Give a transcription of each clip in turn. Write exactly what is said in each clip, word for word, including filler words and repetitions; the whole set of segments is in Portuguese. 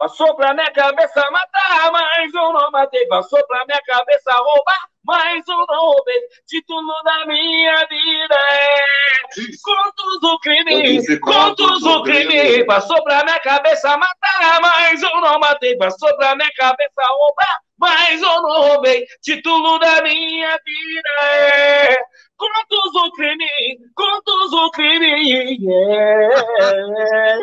passou pra minha cabeça matar, mas eu não matei. Passou pra minha cabeça roubar, mas eu não roubei. Título da minha vida é contos do crime, contos do crime. Passou pra minha cabeça matar, mas eu não matei. Passou pra minha cabeça roubar, mas eu não roubei. Título da minha vida é contos do crime, contos do crime. Yeah.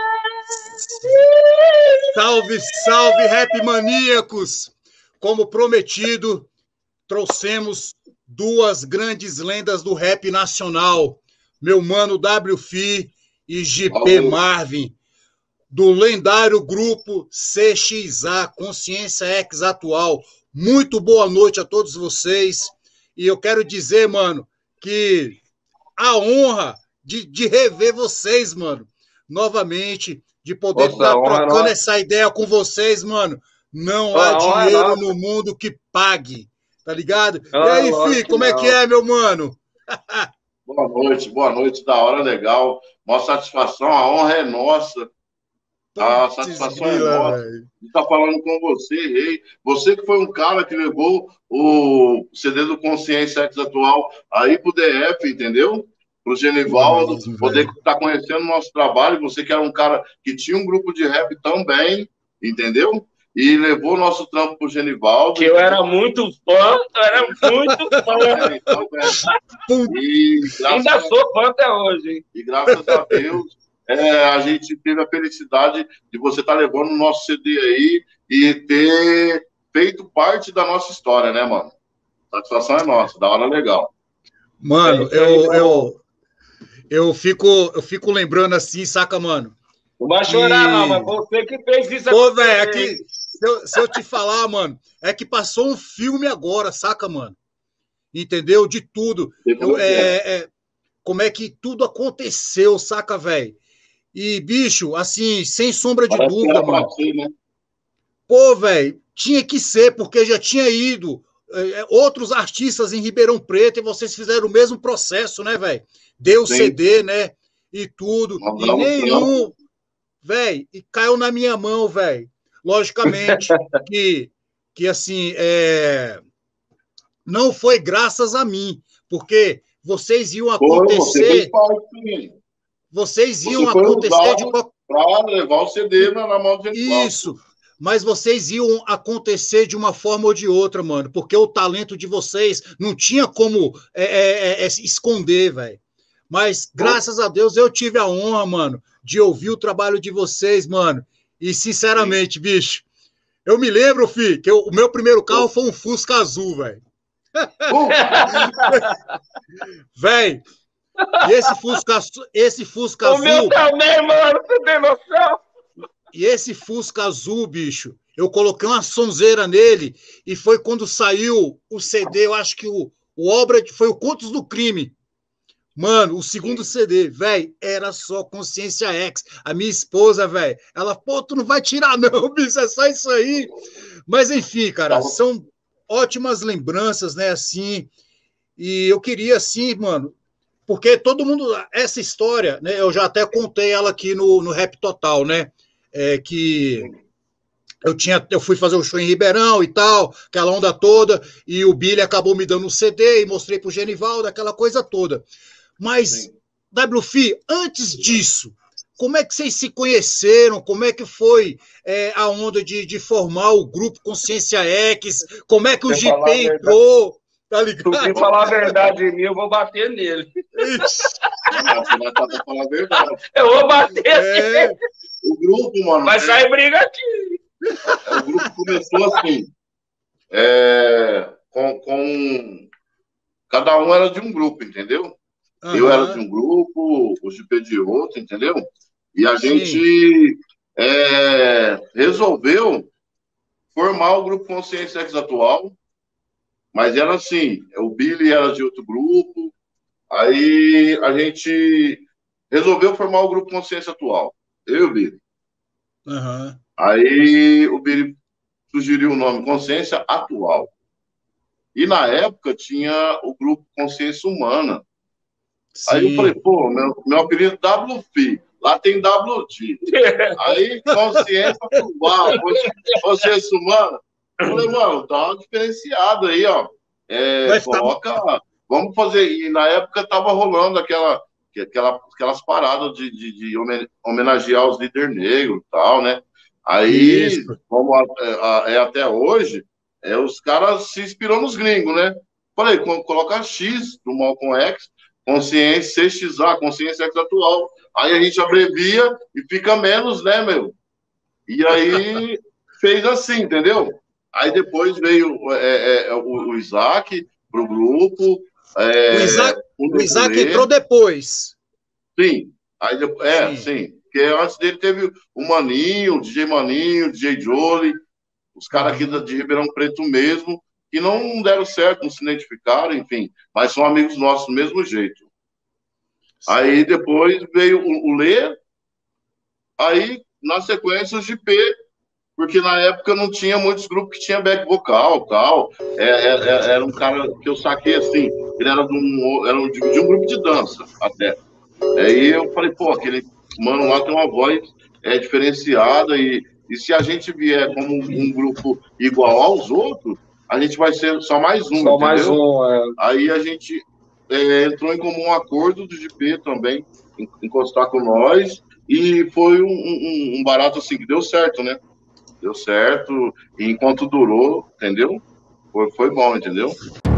Salve, salve, rap maníacos! Como prometido, trouxemos duas grandes lendas do rap nacional, meu mano W F I e G P Marvin, do lendário grupo C X A, Consciência X Atual. Muito boa noite a todos vocês. E eu quero dizer, mano, que a honra de, de rever vocês, mano, novamente, de poder estar trocando essa ideia com vocês, mano. Não há dinheiro no mundo que pague, tá ligado? E aí, Fih, como é que é, meu mano? Boa noite, boa noite, da hora, legal. Uma satisfação, a honra é nossa. A satisfação é nossa de estar falando com você, Rei. Você que foi um cara que levou o C D do Consciência X Atual aí pro D F, entendeu? Pro Genivaldo, mesmo, poder estar conhecendo o nosso trabalho. Você que era um cara que tinha um grupo de rap também, entendeu? E levou o nosso trampo pro Genivaldo. Que eu era muito fã, eu era muito fã. É, então, é. E ainda a... sou fã até hoje. Hein? E graças a Deus, é, a gente teve a felicidade de você estar levando o nosso C D aí e ter feito parte da nossa história, né, mano? A satisfação é nossa, da hora legal. Mano, é eu, eu, eu, fico, eu fico lembrando assim, saca, mano? Não vai chorar, e... não, mas você que fez isso. Pô, velho, aqui, se eu, se eu te falar, mano, é que passou um filme agora, saca, mano? Entendeu? De tudo. Eu, é, é, como é que tudo aconteceu, saca, velho? E, bicho, assim, sem sombra de Parece dúvida, mano. Ser, né? Pô, velho, tinha que ser, porque já tinha ido é, outros artistas em Ribeirão Preto e vocês fizeram o mesmo processo, né, velho? Deu Sim. C D, né? E tudo. Não, e nenhum... Velho, e caiu na minha mão, velho. Logicamente que, que assim, é... não foi graças a mim, porque vocês iam acontecer... Pô, você vocês iam você acontecer de... Para levar o C D na mão do Genivaldo. Isso, mas vocês iam acontecer de uma forma ou de outra, mano, porque o talento de vocês não tinha como é, é, é, esconder, velho. Mas, graças a Deus, eu tive a honra, mano, de ouvir o trabalho de vocês, mano. E, sinceramente, Sim. bicho, eu me lembro, fi, que eu, o meu primeiro carro foi um Fusca azul, velho. Velho, e esse Fusca, esse Fusca o azul... O meu também, mano, você tem noção? E esse Fusca azul, bicho, eu coloquei uma sonzeira nele e foi quando saiu o C D, eu acho que o, o Obra foi o Contos do Crime. Mano, o segundo C D, velho, era só Consciência X. A minha esposa, velho, ela, pô, tu não vai tirar não, bicho, é só isso aí. Mas, enfim, cara, são ótimas lembranças, né, assim, e eu queria, assim, mano, porque todo mundo, essa história, né, eu já até contei ela aqui no, no Rap Total, né, é que eu, tinha, eu fui fazer o show em Ribeirão e tal, aquela onda toda, e o Billy acabou me dando um C D e mostrei pro Genivaldo, aquela coisa toda. Mas, Sim. W F I, antes disso, como é que vocês se conheceram? Como é que foi é, a onda de, de formar o grupo Consciência X? Como é que o G P entrou? Tá ligado? Se falar a verdade em mim, eu vou bater nele. falar a verdade. Eu vou bater é, nele. O grupo, mano... Vai é, sair briga aqui. É, o grupo começou assim, é, com, com... Cada um era de um grupo, entendeu? Uhum. Eu era de um grupo, o G P de outro, entendeu? E a Sim. gente é, resolveu formar o grupo Consciência X Atual, mas era assim, o Billy era de outro grupo, aí a gente resolveu formar o grupo Consciência Atual, eu e o Billy. Uhum. Aí o Billy sugeriu o nome Consciência Atual. E na época tinha o grupo Consciência Humana. Sim. Aí eu falei, pô, meu, meu apelido é W F I. lá tem W D. Aí, consciência, uau, consciência humana. Eu falei, mano, dá uma diferenciada aí, ó. É, coloca, ficar... vamos fazer. E na época tava rolando aquela, aquela, aquelas paradas de, de, de homenagear os líderes negros e tal, né? Aí, Isso. como é até hoje, é, os caras se inspirou nos gringos, né? Falei, coloca X do Malcolm X, consciência C X A, consciência X atual. Aí a gente abrevia e fica menos, né, meu? E aí fez assim, entendeu? Aí depois veio é, é, o, o Isaac pro grupo. É, o Isaac, o Isaac entrou depois. Sim. Aí, é, sim. sim. Porque antes dele teve o Maninho, o D J Maninho, o D J Jolie, os caras aqui de Ribeirão Preto mesmo, que não deram certo, não se identificaram, enfim, mas são amigos nossos do mesmo jeito. Sim. Aí depois veio o, o Lê, aí na sequência o G P, porque na época não tinha muitos grupos que tinha back vocal tal. É, é, era um cara que eu saquei assim, ele era de um, era de, de um grupo de dança até. Aí eu falei, pô, aquele mano lá tem uma voz é, diferenciada e, e se a gente vier como um, um grupo igual aos outros, a gente vai ser só mais um, Só entendeu? mais um, é. Aí a gente é, entrou em comum acordo do G P também, encostar com nós, e foi um, um, um barato assim que deu certo, né? Deu certo, e enquanto durou, entendeu? Foi, foi bom, entendeu?